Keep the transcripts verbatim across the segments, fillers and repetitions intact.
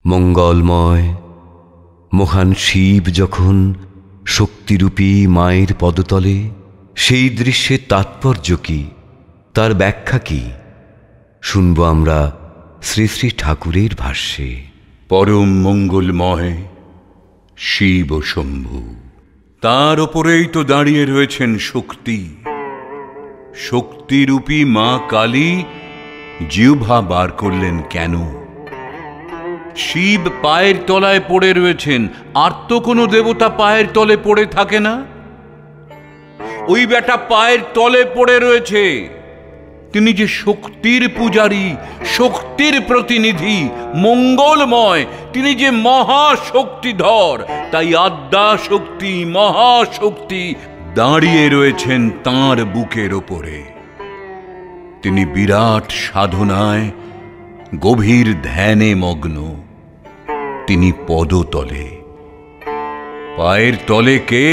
মঙ্গলময় মহান শিব যখন শক্তিরূপী মায়ের পদতলে, সেই দৃশ্যের তাৎপর্য কি, তার ব্যাখ্যা কি, শুনব আমরা শ্রী শ্রী ঠাকুরের ভাষ্যে। পরম মঙ্গলময় শিব শম্ভু, তার ওপরেই তো দাঁড়িয়ে রয়েছেন শক্তি। শক্তিরূপী মা কালী জিহ্বা বার করলেন কেন? শিব পায়ের তলায় পড়ে রয়েছেন, আর তো কোনো দেবতা পায়ের তলে পড়ে থাকে না। ওই বেটা পায়ের তলে পড়ে রয়েছে। তিনি যে শক্তির পূজারী, শক্তির প্রতিনিধি, মঙ্গলময়, তিনি যে মহাশক্তিধর। তাই আদ্যা শক্তি, মহাশক্তি দাঁড়িয়ে রয়েছেন তাঁর বুকের ওপরে। তিনি বিরাট সাধনায়, গভীর ধ্যানে মগ্ন। তিনি পদতলে। পায়ের তলে কে?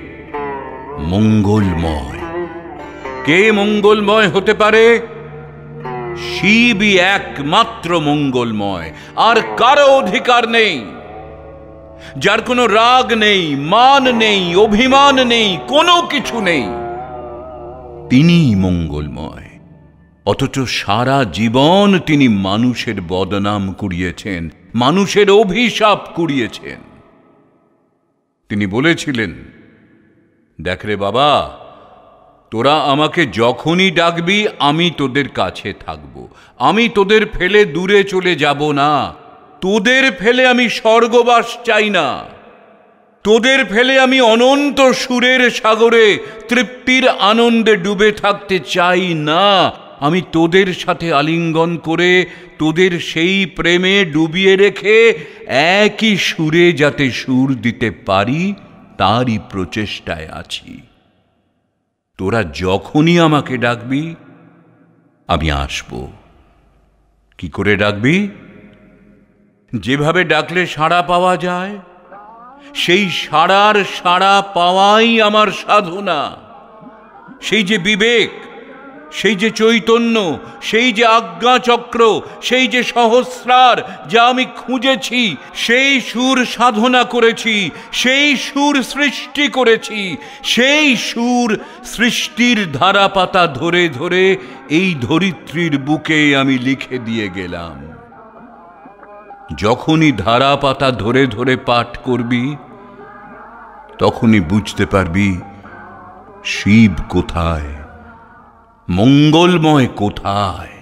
মঙ্গলময়। কে মঙ্গলময় হতে পারে? শিবই একমাত্র মঙ্গলময়, আর কারো অধিকার নেই। যার কোনো রাগ নেই, মান নেই, অভিমান নেই, কোনো কিছু নেই, তিনিই মঙ্গলময়। অথচ সারা জীবন তিনি মানুষের বদনাম কুড়িয়েছেন, মানুষের অভিশাপ কুড়িয়েছেন। তিনি বলেছিলেন, দেখ রে বাবা, তোরা আমাকে যখনই ডাকবি আমি তোদের কাছে থাকব। আমি তোদের ফেলে দূরে চলে যাব না। তোদের ফেলে আমি স্বর্গবাস চাই না। তোদের ফেলে আমি অনন্ত সুরের সাগরে তৃপ্তির আনন্দে ডুবে থাকতে চাই না। আমি তোদের সাথে আলিঙ্গন করে তোদের সেই প্রেমে ডুবিয়ে রেখে একই সুরে যাতে সুর দিতে পারি, তারই প্রচেষ্টায় আছি। তোরা যখনই আমাকে ডাকবি আমি আসব। কি করে ডাকবি? যেভাবে ডাকলে সাড়া পাওয়া যায়, সেই সাড়ার সাড়া পাওয়াই আমার সাধনা। সেই যে বিবেক, সেই যে চৈতন্য, সেই যে আজ্ঞাচক্র, সেই যে সহস্রার যা আমি খুঁজেছি, সেই সুর সাধনা করেছি, সেই সুর সৃষ্টি করেছি। সেই সুর সৃষ্টির ধারাপাতা ধরে ধরে এই ধরিত্রীর বুকে আমি লিখে দিয়ে গেলাম। যখনই ধারাপাতা ধরে ধরে পাঠ করবি, তখনই বুঝতে পারবি শিব কোথায়, মঙ্গলময় কোথায়।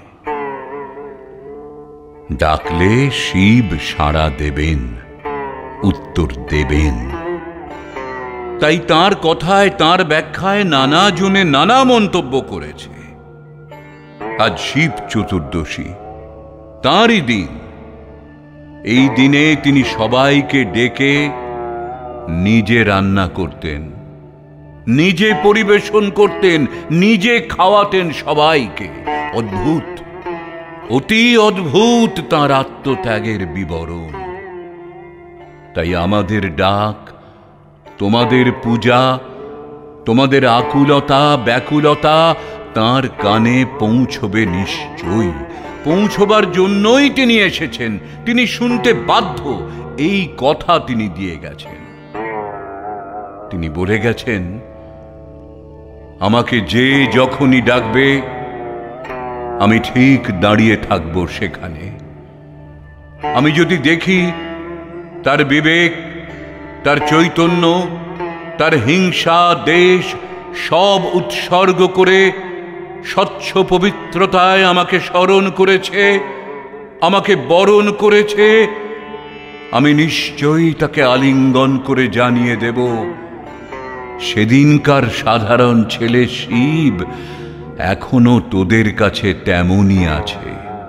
ডাকলে শিব সাড়া দেবেন, উত্তর দেবেন। তাই তাঁর কথায়, তাঁর ব্যাখ্যায় নানা জনে নানা মন্তব্য করেছে। আজ শিব চতুর্দশী, তাঁরই দিন। এই দিনে তিনি সবাইকে ডেকে নিজে রান্না করতেন, নিজে পরিবেশন করতেন, নিজে খাওয়াতেন সবাইকে। অদ্ভুত, অতি অদ্ভুত তাঁর আত্মত্যাগের বিবরণ। তাই আমাদের ডাক, তোমাদের পূজা, তোমাদের আকুলতা, ব্যাকুলতা তাঁর কানে পৌঁছবে নিশ্চয়ই। পৌঁছবার জন্যই তিনি এসেছেন। তিনি শুনতে বাধ্য, এই কথা তিনি দিয়ে গেছেন। তিনি বলে গেছেন, আমাকে যে যখনই ডাকবে আমি ঠিক দাঁড়িয়ে থাকব সেখানে। আমি যদি দেখি তার বিবেক, তার চৈতন্য, তার হিংসা, দেশ সব উৎসর্গ করে স্বচ্ছ পবিত্রতায় আমাকে স্মরণ করেছে, আমাকে বরণ করেছে, আমি নিশ্চয়ই তাকে আলিঙ্গন করে জানিয়ে দেব, সেদিনকার সাধারণ ছেলে শিব এখনো তোদের কাছে তেমনই আছে।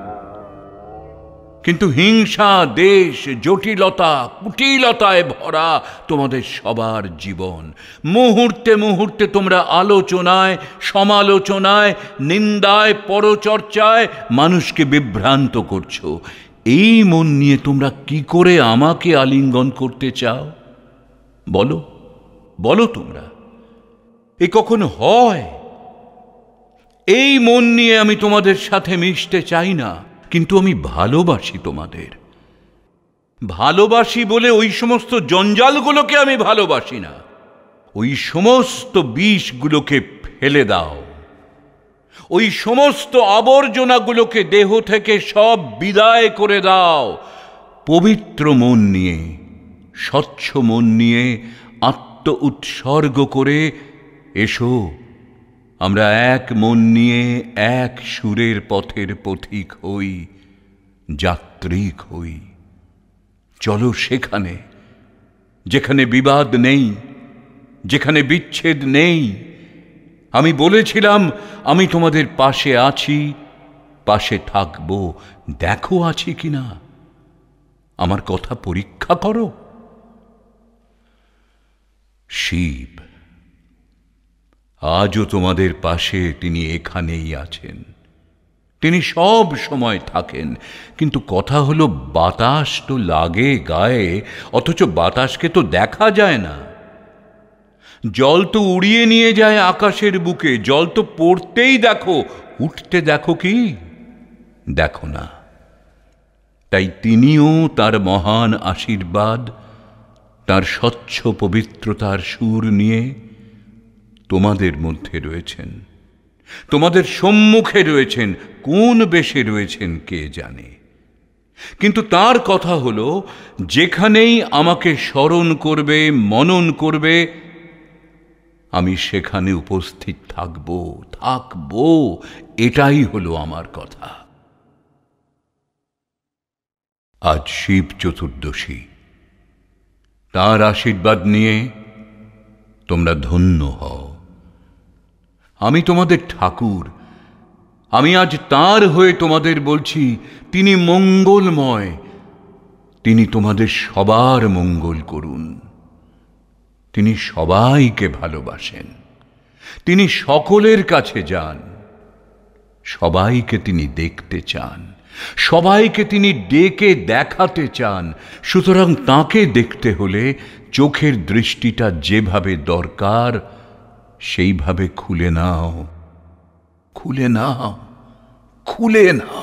কিন্তু হিংসা, দেশ, জটিলতা, কুটিলতায় ভরা তোমাদের সবার জীবন। মুহূর্তে মুহূর্তে তোমরা আলোচনায়, সমালোচনায়, নিন্দায়, পরচর্চায় মানুষকে বিভ্রান্ত করছো। এই মন নিয়ে তোমরা কি করে আমাকে আলিঙ্গন করতে চাও? বলো, বলো তোমরা, এ কখনো হয়? এই মন নিয়ে আমি তোমাদের সাথে মিশতে চাই না, কিন্তু আমি ভালোবাসি তোমাদের। ভালোবাসি বলে ওই সমস্ত জঞ্জালগুলোকে আমি ভালোবাসি না। ওই সমস্ত বিষগুলোকে ফেলে দাও, ওই সমস্ত আবর্জনাগুলোকে দেহ থেকে সব বিদায় করে দাও। পবিত্র মন নিয়ে, স্বচ্ছ মন নিয়ে, আত্ম উৎসর্গ করে এসো, আমরা এক মন নিয়ে এক সুরের পথের পথিক হই, যাত্রিক হই। চলো সেখানে, যেখানে বিবাদ নেই, যেখানে বিচ্ছেদ নেই। আমি বলেছিলাম আমি তোমাদের পাশে আছি, পাশে থাকবো। দেখো আছি কিনা, আমার কথা পরীক্ষা করো। শিব আজও তোমাদের পাশে, তিনি এখানেই আছেন, তিনি সব সময় থাকেন। কিন্তু কথা হলো, বাতাস তো লাগে গায়ে, অথচ বাতাসকে তো দেখা যায় না। জল তো উড়িয়ে নিয়ে যায় আকাশের বুকে, জল তো পড়তেই দেখো, উঠতে দেখো কি? দেখো না। তাই তিনিও তার মহান আশীর্বাদ, তার স্বচ্ছ পবিত্রতার সুর নিয়ে তোমাদের মধ্যে রয়েছেন, তোমাদের সম্মুখে রয়েছেন। কোন বেশে রয়েছেন কে জানে, কিন্তু তার কথা হলো, যেখানেই আমাকে স্মরণ করবে, মনন করবে, আমি সেখানে উপস্থিত থাকব, থাকব। এটাই হলো আমার কথা। আজ শিব চতুর্দশী, তার আশীর্বাদ নিয়ে তোমরা ধন্য হও। আমি তোমাদের ঠাকুর, আমি আজ তার হয়ে তোমাদের বলছি, তিনি মঙ্গলময়, তিনি তোমাদের সবার মঙ্গল করুন। তিনি সবাইকে ভালোবাসেন, তিনি সকলের কাছে যান, সবাইকে তিনি দেখতে চান, সবাইকে তিনি ডেকে দেখাতে চান। সুতরাং তাকে দেখতে হলে চোখের দৃষ্টিটা যেভাবে দরকার সেইভাবে খুলে নাও, খুলে নাও, খুলে নাও।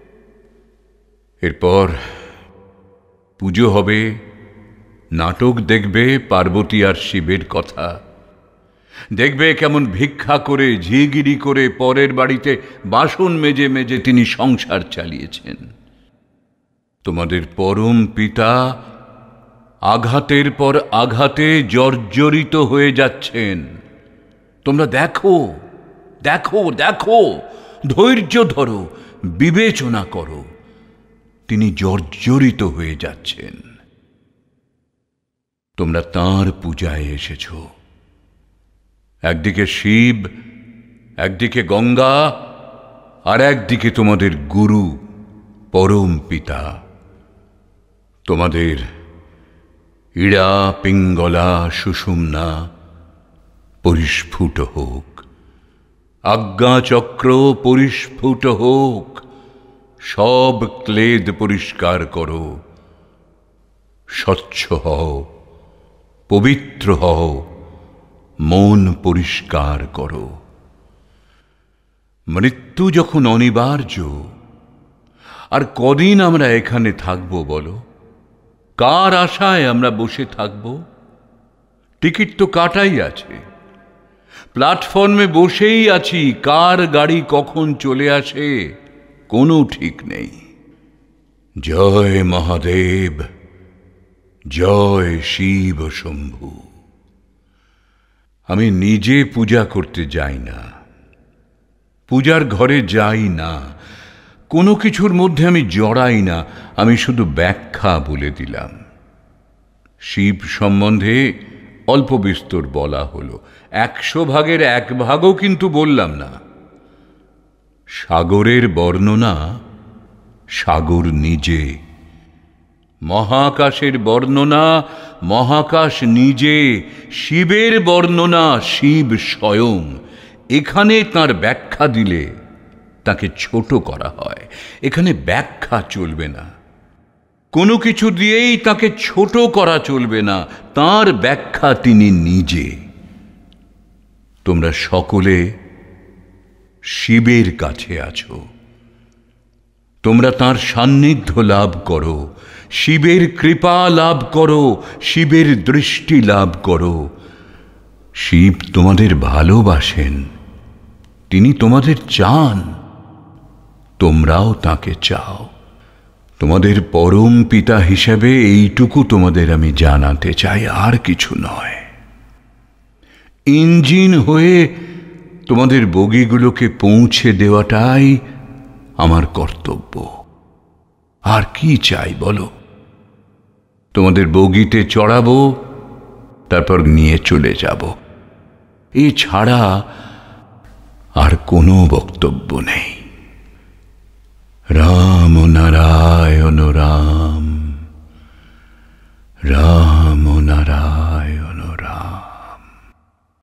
এরপর পুজো হবে, নাটক দেখবে পার্বতী আর শিবের কথা। দেখবে কেমন ভিক্ষা করে, ঝিগিরি করে পরের বাড়িতে বাসন মেজে মেজে তিনি সংসার চালিয়েছেন। তোমাদের পরম পিতা আঘাতের পর আঘাতে জর্জরিত হয়ে যাচ্ছেন। তোমরা দেখো, দেখো, দেখো, ধৈর্য ধরো, বিবেচনা করো, তিনি জর্জরিত হয়ে যাচ্ছেন। তোমরা তাঁর পূজায় এসেছ। একদিকে শিব, একদিকে গঙ্গা, আর একদিকে তোমাদের গুরু পরম পিতা। তোমাদের ইড়া, পিঙ্গলা, সুষুম্না পরিস্ফুট হোক, আজ্ঞাচক্র পরিস্ফুট হোক। সব ক্লেদ পরিষ্কার করো, স্বচ্ছ হও, পবিত্র হও, মন পরিষ্কার করো। মৃত্যু যখন অনিবার্য, আর কদিন আমরা এখানে থাকব বলো? কার আশায় আমরা বসে থাকব? টিকিট তো কাটাই আছে, প্ল্যাটফর্মে বসেই আছি। কার গাড়ি কখন চলে আসে কোনো ঠিক নেই। জয় মহাদেব, জয় শিব শম্ভু। আমি নিজে পূজা করতে যাই না, পূজার ঘরে যাই না, কোনো কিছুর মধ্যে আমি জড়াই না। আমি শুধু ব্যাখ্যা বলে দিলাম। শিব সম্বন্ধে অল্প বিস্তর বলা হলো, একশো ভাগের এক ভাগও কিন্তু বললাম না। সাগরের বর্ণনা সাগর নিজে, মহাকাশের বর্ণনা মহাকাশ নিজে, শিবের বর্ণনা শিব স্বয়ং। এখানে তার ব্যাখ্যা দিলে তাকে ছোট করা হয়, এখানে ব্যাখ্যা চলবে না। কোনো কিছু দিয়েই তাকে ছোট করা চলবে না, তার ব্যাখ্যা তিনি নিজে। তোমরা সকলে শিবের কাছে আছো, তোমরা তাঁর সান্নিধ্য লাভ করো, শিবের কৃপা লাভ করো, শিবের দৃষ্টি লাভ করো। শিব তোমাদের ভালোবাসেন, তিনি তোমাদের চান, তোমরাও তাকে চাও। তোমাদের পরম পিতা হিসেবে এইটুকু তোমাদের আমি জানাতে চাই, আর কিছু নয়। ইঞ্জিন হয়ে তোমাদের বগিগুলোকে পৌঁছে দেওয়াটাই আমার কর্তব্য। আর কি চাই বলো? তোমাদের বগিতে চড়াবো, তারপর নিয়ে চলে যাব। এছাড়া আর কোনো বক্তব্য নেই। রাম নারায়ণ রাম, রাম নারায়ণ।